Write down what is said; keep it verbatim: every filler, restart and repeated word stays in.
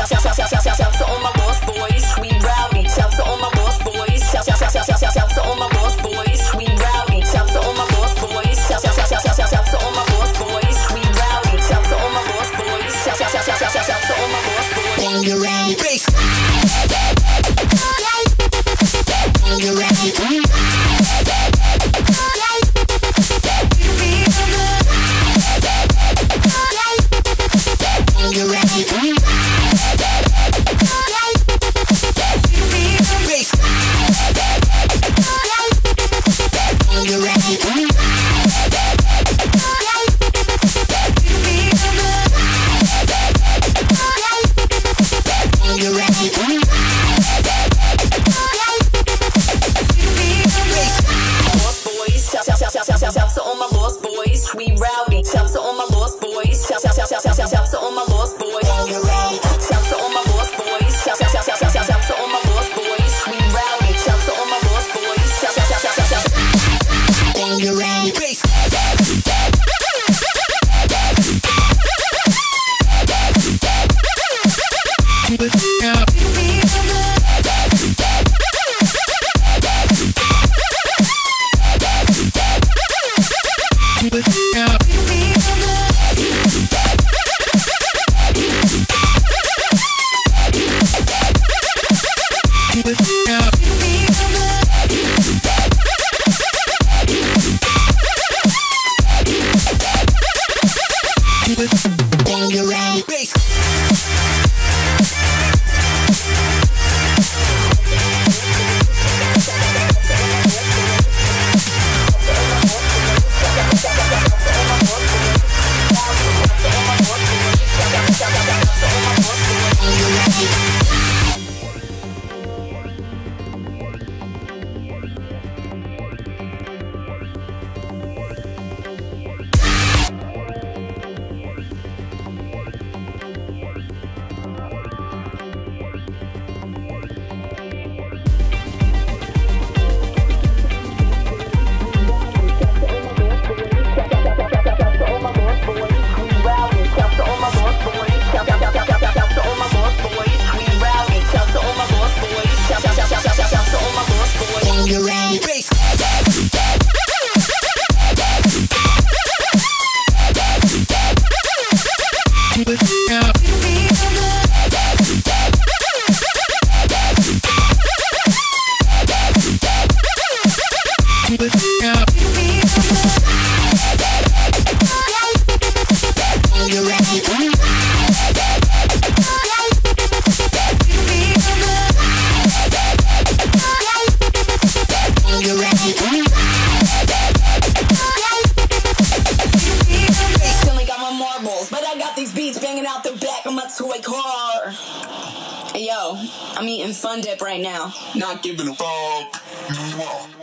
Shout to all my lost boys, we rowdy. Shout to all my lost boys. Shout to all my lost boys, we rowdy. Shout to all my lost boys. Shout to all my lost boys, we rowdy. Shout to all my lost boys. Shout to all my lost boys. Bangarang bass. Bangarang. Shout to all my lost boys, we rowdy. Shout to all my lost boys. Shout to all my lost boys. Shout to all my lost boys. Shout to all my lost boys, we rowdy. Shout to all my lost boys. Bangarang bass. Bangarang bass. Bangarang bass. But I got these beats banging out the back of my toy car. Hey yo, I'm eating Fun Dip right now. Not giving a fuck.